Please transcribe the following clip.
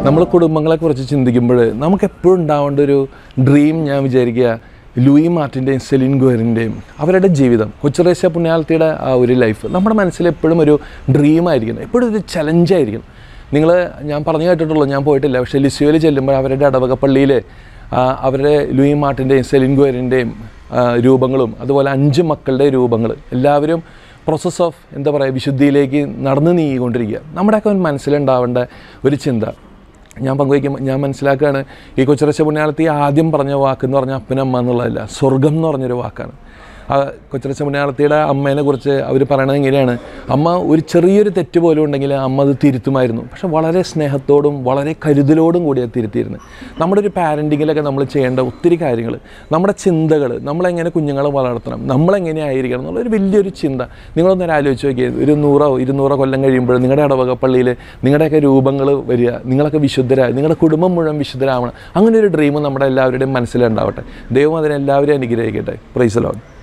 നമ്മൾ കുടുംബങ്ങളെക്കുറിച്ച് ചിന്തിക്കുമ്പോൾ നമുക്കെപ്പോഴും ഉണ്ടാവേണ്ട ഒരു ഡ്രീം ഞാൻ വിചാരിക്കുക ലൂയി മാർട്ടിൻ്റെയും സെലിൻ ഗോയറിൻ്റെയും അവരുടെ ജീവിതം, കൊച്ചുറേസ്യ പുണ്യാളത്തിയുടെ ആ ഒരു ലൈഫ് നമ്മുടെ മനസ്സിൽ എപ്പോഴും ഒരു ഡ്രീമായിരിക്കണം, എപ്പോഴും ഒരു ചലഞ്ചായിരിക്കണം. ഞാൻ പറഞ്ഞു കേട്ടിട്ടുള്ളൂ, ഞാൻ പോയിട്ടില്ല, പക്ഷേ ലിസ്യോയിൽ ചെല്ലുമ്പോൾ അവരുടെ ഇടവക പള്ളിയിൽ അവരുടെ ലൂയി മാർട്ടിൻ്റെയും സെലിൻ ഗോയറിൻ്റെയും രൂപങ്ങളും അതുപോലെ 5 മക്കളുടെ രൂപങ്ങൾ എല്ലാവരും പ്രോസസ് ഓഫ് വിശുദ്ധിയിലേക്ക് നടന്നു നീങ്ങിക്കൊണ്ടിരിക്കുക. നമ്മുടെയൊക്കെ മനസ്സിലുണ്ടാവേണ്ട ഒരു ചിന്ത ഞാൻ മനസ്സിലാക്കുകയാണ്. ഈ കൊച്ചുറേസ്യ പുണ്യാളത്തി ആദ്യം പറഞ്ഞ വാക്കെന്ന് പറഞ്ഞാൽ അപ്പനമ്മ എന്നുള്ളതല്ല, സ്വർഗം എന്ന് പറഞ്ഞൊരു വാക്കാണ്. കൊച്ചുറേസ്യ പുണ്യാളത്തിയുടെ അമ്മേനെ കുറിച്ച് അവർ പറയണത് ഇങ്ങനെയാണ്: അമ്മ ഒരു ചെറിയൊരു തെറ്റ് പോലും ഉണ്ടെങ്കിൽ അമ്മ അത് തിരുത്തുമായിരുന്നു, പക്ഷെ വളരെ സ്നേഹത്തോടും വളരെ കരുതലോടും കൂടി അത് തിരുത്തിയിരുന്നു. നമ്മുടെ ഒരു പാരൻറ്റിങ്ങിലൊക്കെ നമ്മൾ ചെയ്യേണ്ട ഒത്തിരി കാര്യങ്ങൾ, നമ്മുടെ ചിന്തകൾ, നമ്മളെങ്ങനെ കുഞ്ഞുങ്ങളെ വളർത്തണം, നമ്മളെങ്ങനെ ആയിരിക്കണം എന്നുള്ളൊരു വലിയൊരു ചിന്ത നിങ്ങളൊന്നൊരു ആലോചിച്ച് നോക്കിയത്. ഒരു 100-200 കൊല്ലം കഴിയുമ്പോൾ നിങ്ങളുടെ ഇടവക പള്ളിയിൽ നിങ്ങളുടെയൊക്കെ രൂപങ്ങൾ വരിക, നിങ്ങളൊക്കെ വിശുദ്ധരായി, നിങ്ങളുടെ കുടുംബം മുഴുവൻ വിശുദ്ധരാവണം. അങ്ങനെ ഒരു ഡ്രീം നമ്മുടെ എല്ലാവരുടെയും മനസ്സിലുണ്ടാവട്ടെ. ദൈവം അതിനെല്ലാവരെയും അനുഗ്രഹിക്കട്ടെ. Praise the Lord.